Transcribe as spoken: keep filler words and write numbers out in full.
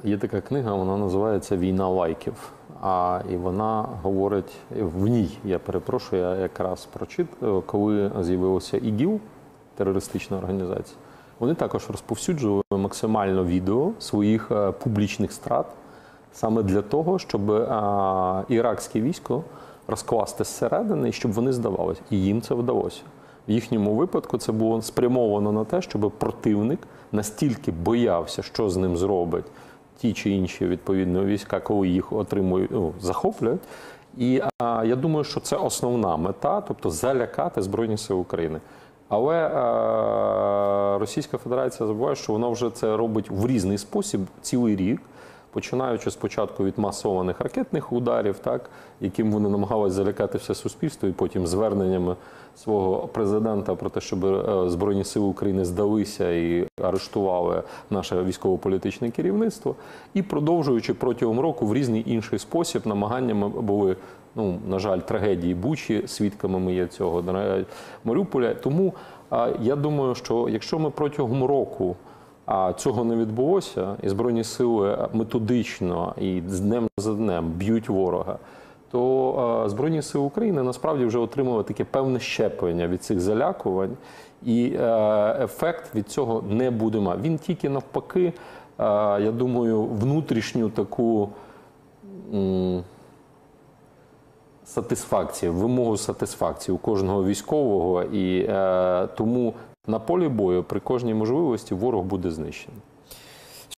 Є така книга, вона називається «Війна лайків». А, і вона говорить, в ній, я перепрошую, я якраз прочитав, коли з'явилося ІГІЛ, терористична організація, вони також розповсюджували максимально відео своїх а, публічних страт, саме для того, щоб а, іракське військо розкласти зсередини і щоб вони здавалися. І їм це вдалося. В їхньому випадку це було спрямовано на те, щоб противник настільки боявся, що з ним зробить ті чи інші відповідно війська, коли їх отримують, ну, захоплюють. І а, я думаю, що це основна мета, тобто залякати Збройні Сили України. Але а, Російська Федерація забуває, що вона вже це робить в різний спосіб цілий рік, починаючи спочатку від масованих ракетних ударів, так, яким вони намагалися залякати все суспільство, і потім зверненнями свого президента про те, щоб Збройні Сили України здалися і арештували наше військово-політичне керівництво, і продовжуючи протягом року в різний інший спосіб намаганнями були, ну, на жаль, трагедії Бучі, свідками ми є цього, Маріуполя. Тому а, я думаю, що якщо ми протягом року а цього не відбулося, і Збройні Сили методично і з днем за днем б'ють ворога, то Збройні Сили України насправді вже отримали таке певне щеплення від цих залякувань, і ефект від цього не буде мати. Він тільки навпаки, я думаю, внутрішню таку сатисфакцію, вимогу сатисфакції у кожного військового, і тому на полі бою при кожній можливості ворог буде знищений.